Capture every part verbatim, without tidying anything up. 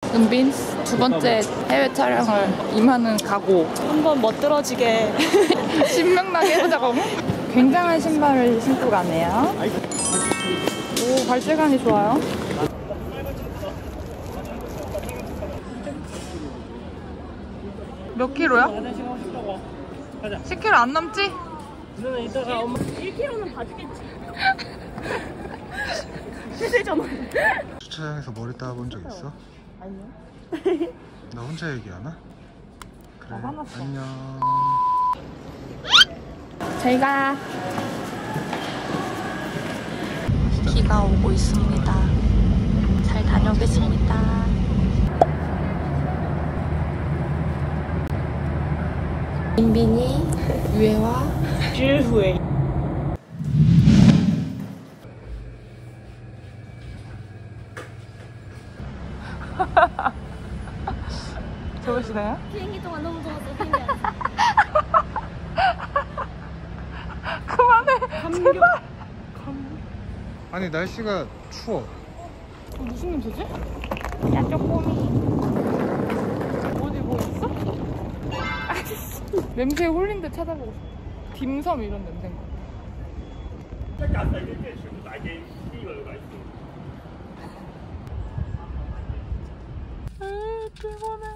은빈 두 번째 해외 촬영을 임하는 각오. 한번 멋들어지게 신명나게 해보자고. 굉장한 신발을 신고 가네요. 오, 발재간이 좋아요. 몇 킬로야? 십 킬로 안 넘지? 누나 이따가 엄마 일 킬로그램는 봐주겠지. 세세잖아. 주차장에서 머리 따본 적 있어? 아니요. 나 혼자 얘기하나? 그래. 나 화났어. 안녕. 저희가 비가 오고 있습니다. 잘 다녀오겠습니다. 인빈이 유해와 주후에 좋으시나요? 비행기 동안 너무 좋았어. 비행기 안에서. 그만해. 제발. 아니 날씨가 추워. 어, 무슨 냄새지? 야 쪼꼬미. 어디 뭐 있어? 아저씨. 냄새에 홀린 데 찾아보고 싶어. 딤섬 이런 냄새인 것 같아. 에이, 피곤해.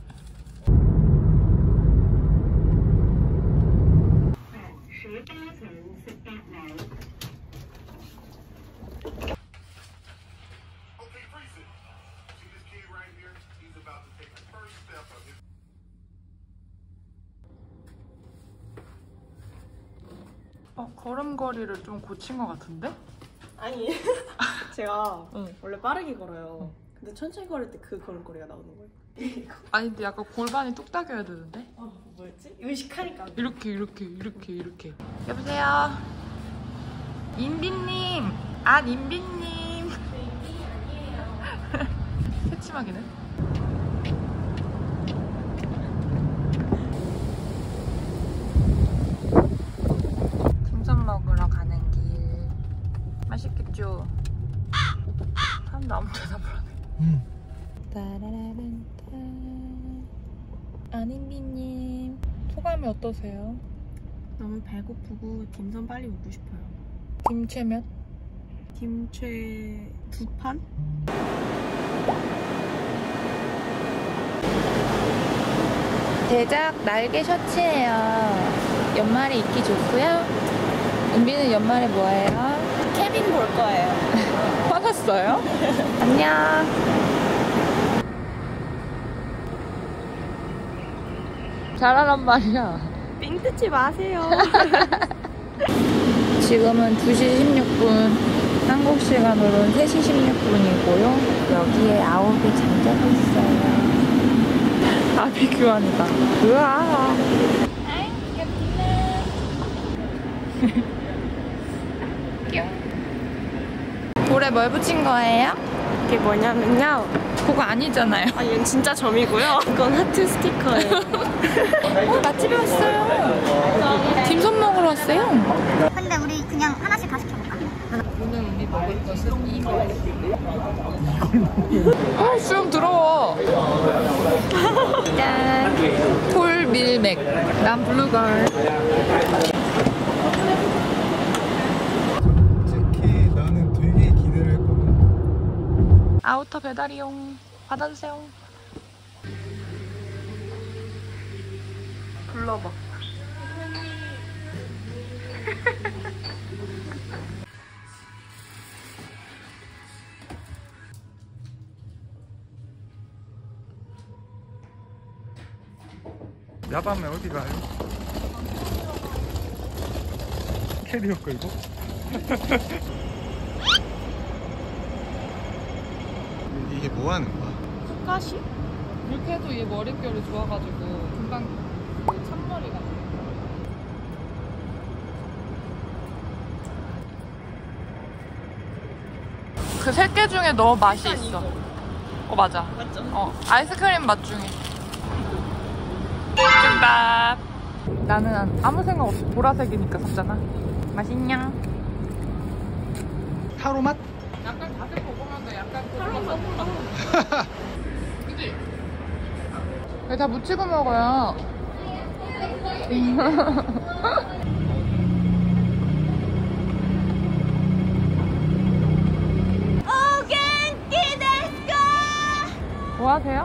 어, 걸음걸이를 좀 고친 것 같은데? 아니 제가 응. 원래 빠르게 걸어요. 응. 근데 천천히 걸을 때 그 걸음걸이가 나오는 거예요. 아니 근데 약간 골반이 뚝딱여야 되는데? 어, 뭐였지? 의식하니까. 이렇게 이렇게 이렇게 이렇게. 여보세요. 인빈님. 아 인빈님. 새침하기는? 딤섬 먹으러 가는 길. 맛있겠죠? 사람도 아무 대답을 안 해. 응. 따라라란따. 안인비님 소감이 어떠세요? 너무 배고프고 딤섬 빨리 먹고 싶어요. 김치 몇? 김치 두 판? 대작 날개 셔츠예요. 연말에 입기 좋고요. 은비는 연말에 뭐해요? 케빈 볼 거예요. 화났어요? 안녕. 잘하란 말이야. 삥 뜯지 마세요. 지금은 두 시 십육 분, 한국 시간으로는 세 시 십육 분이고요. 여기에 아홉이 잠자고 있어요. 아비 교환이다. 으아. 볼에 뭘 붙인 거예요? 이게 뭐냐면요. 그거 아니잖아요. 아, 얘는 진짜 점이고요. 이건 하트 스티커예요. 어, 맛집에 왔어요. 딤섬 먹으러 왔어요. 근데 우리 그냥 하나씩 다 시켜볼까? 오늘 우리 먹을 것은 이거. 아, 수염 더러워. 짠. 톨 밀맥. 난 블루걸. 솔직히 나는 되게 기대를 했거든. 아우터 배달이용. 받아주세요. 불러봐. 야밤에 어디 가요? 캐리어 끌고? 이게 뭐 하는 거야? 가시? 이렇게 해도 얘 머릿결이 좋아가지고 금방 찬머리가 나. 그 세 개 중에 너 맛이 있어. 어 맞아. 맞죠? 어 아이스크림 맛 중에. 볶음밥. 나는 아무 생각 없이 보라색이니까 샀잖아. 맛있냐? 타로 맛? 약간 가격 보고면서 약간 타로 맛. 왜 다 묻히고 먹어요? 뭐 하세요?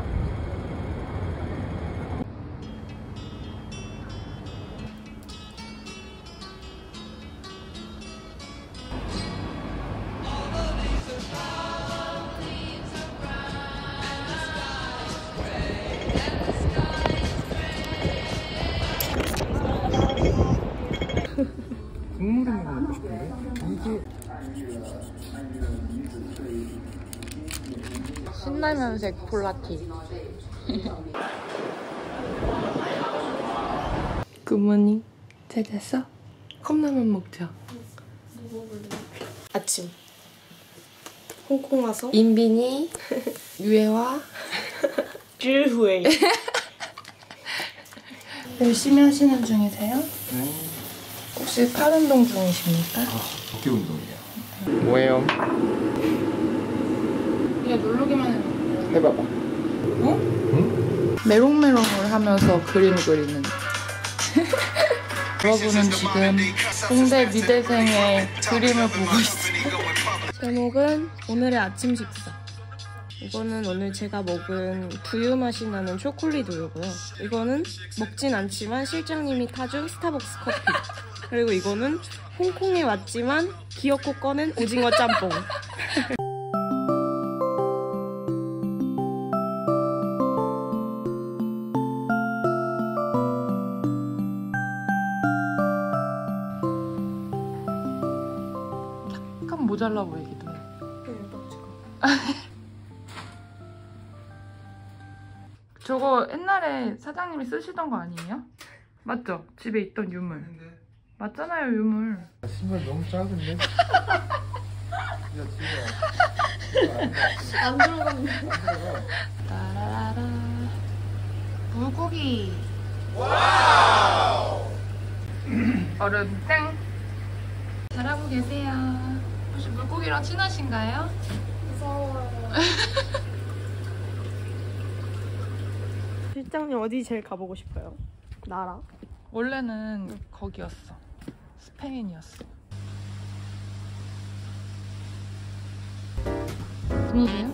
국물 있는 거 먹고 싶은데? 이게 신라면색 폴라티. 굿모닝. 잘 잤어? 컵라면 먹자. 아침 홍콩 와서 인빈이, 유혜와 쯔후웨이 열심히 하시는 중이세요? 네. 혹시 팔 운동 중이십니까? 아, 어깨 운동이에요. 뭐예요? 그냥 누르기만 해요. 해봐봐. 어? 응? 메롱메롱을 하면서 그림 그리는. 여러분은 지금 공대 미대생의 그림을 보고 있어요. 제목은 오늘의 아침 식사. 이거는 오늘 제가 먹은 두유 맛이 나는 초콜릿 우유고요. 이거는 먹진 않지만 실장님이 타준 스타벅스 커피. 그리고 이거는 홍콩에 왔지만 귀엽고 꺼낸 오징어 짬뽕. 약간 모자라 보이기도 해. 저거 옛날에 사장님이 쓰시던 거 아니에요? 맞죠? 집에 있던 유물. 맞잖아요, 유물. 신발 너무 작은데? 야, 집에 안 들어갔네. 따라라라. 물고기. 와우. 얼음 땡. 잘하고 계세요. 혹시 물고기랑 친하신가요? 무서워요. 실장님 어디 제일 가보고 싶어요? 나라? 원래는 거기였어. 스페인이었어. 들어오세요?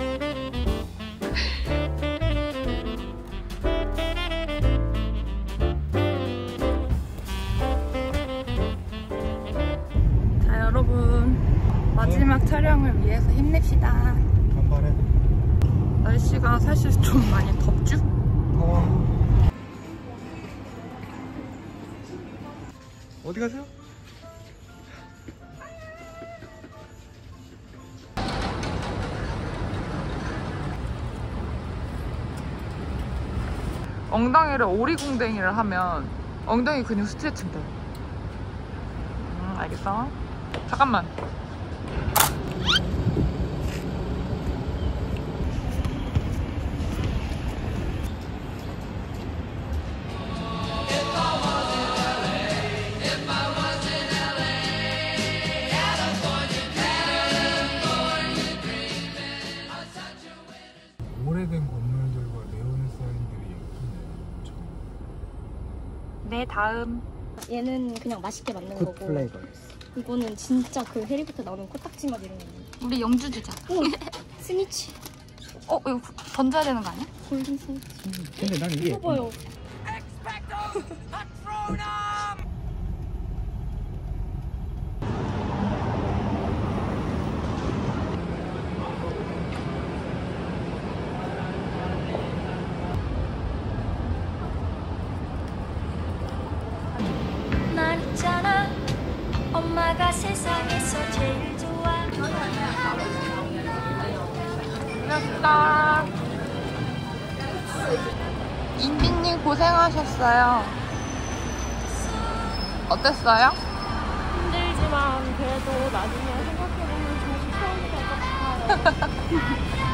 자, 여러분. 마지막 촬영을 위해서 힘냅시다. 간발해. 날씨가 사실 좀 많이 덥죠? 더워. 어디 가세요? 엉덩이를 오리궁뎅이를 하면 엉덩이 근육 스트레칭 돼. 음, 알겠어? 잠깐만. 오래된 건물들과 네온 사인들이 예쁘네. 네, 다음. 얘는 그냥 맛있게 만든 굿 거고 플레이버였어. 이거는 진짜 그 해리포터 나오는 코딱지 맛 이런 거. 우리 영주 주자. 오! 스니치. 어, 이거 던져야 되는 거 아니야? 골든 스니치. 근데 난 이게 이거 봐요. 난 있잖아 엄마가 세상에서 제일 좋아 고맙다. 인빈님 고생하셨어요. 어땠어요? 힘들지만 그래도 나중에 생각해보면 좋은 추억이 될 것 같아요.